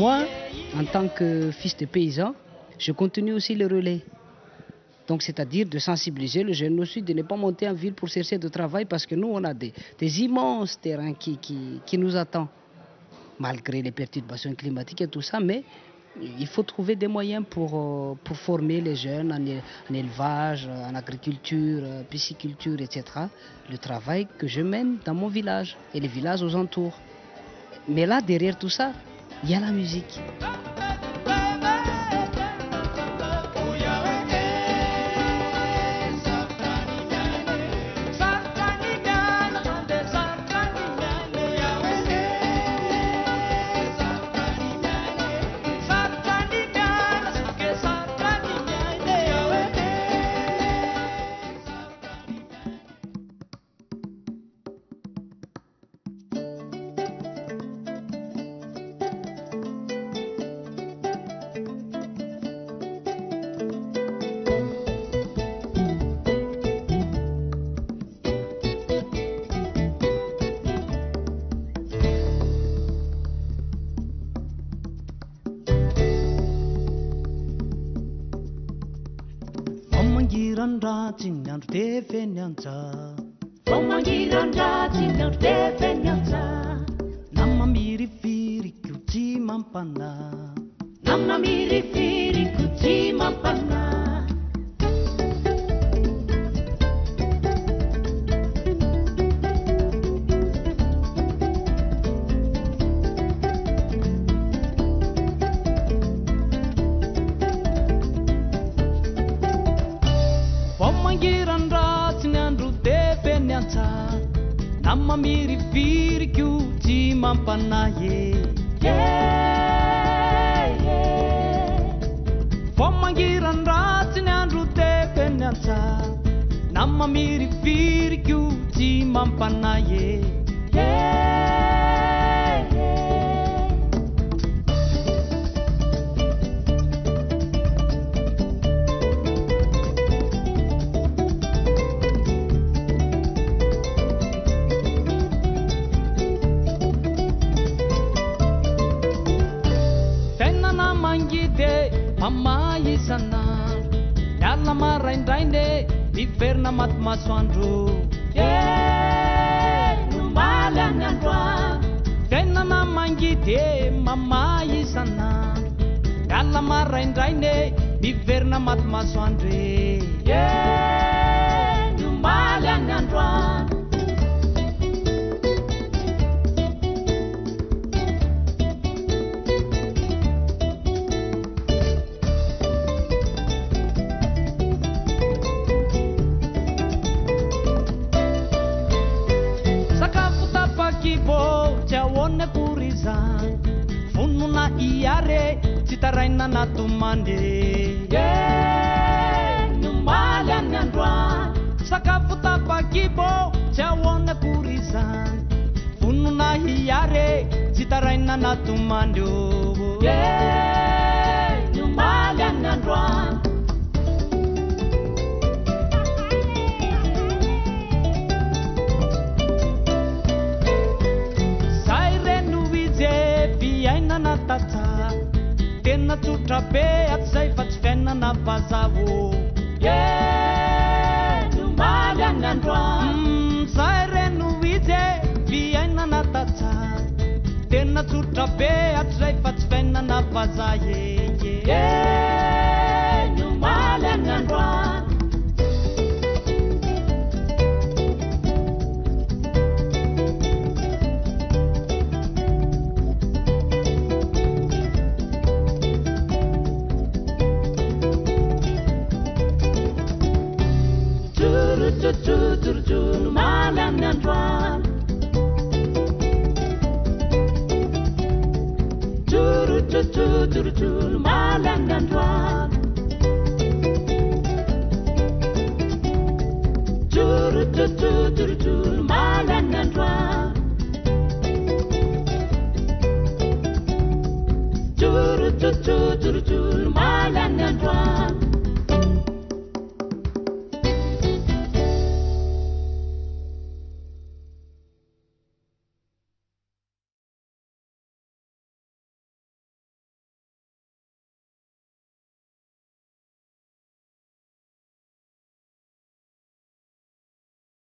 moi, en tant que fils de paysan, je continue aussi le relais. Donc, c'est-à-dire de sensibiliser le jeune aussi, de ne pas monter en ville pour chercher de travail parce que nous, on a des immenses terrains qui nous attendent, malgré les perturbations climatiques et tout ça, mais il faut trouver des moyens pour former les jeunes en élevage, en agriculture, pisciculture, etc. Le travail que je mène dans mon village et les villages aux alentours. Mais là, derrière tout ça, il y a la musique. Cinyandu tefe nyanza Omangiranza cinyandu tefe nyanza Namma miri firi kuti mampana Namma miri firi kuti mampana Namma miri firi kuti mampana Fomangiran ratsini andro tefe nyansa Namma miri firi kuti mampana Mama isana Yalla maraindrainde Iferna mat masoandro Numala nyandwa Tena na mangite Mama isana Yalla maraindrainde Iferna mat masoandre Numala nyandwa Chaone purizan Fununa iare Citaraina natumande Numala nyandwa Sakafuta pakibo Chaone purizan Fununa iare Citaraina natumande Numala nyandwa Tena tsotra be atzay fa tsy fiainana vazavo Numaly agn'androany Zay reno izy fiainana tatsara Tena tsotra be atzay fa tsy fiainana vaza Numaly agn'androany Numaly agn'androany Numaly agn'androany Numaly agn'androany Numaly agn'androany